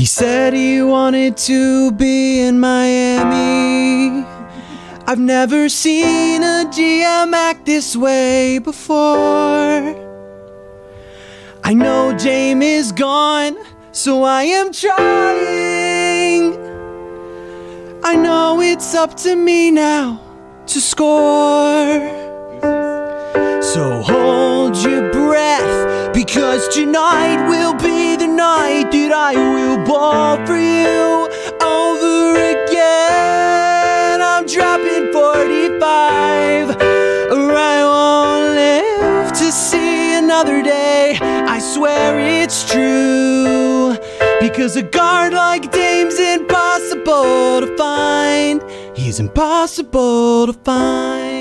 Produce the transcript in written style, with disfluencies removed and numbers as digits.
He said he wanted to be in Miami. I've never seen a GM act this way before. I know James is gone, so I am trying. I know it's up to me now to score. So hold your breath, because tonight will be the night that I will ball for you over again. I'm dropping 45, or I won't live to see another day. I swear it's true, because a guard like Dame's impossible to find. He's impossible to find.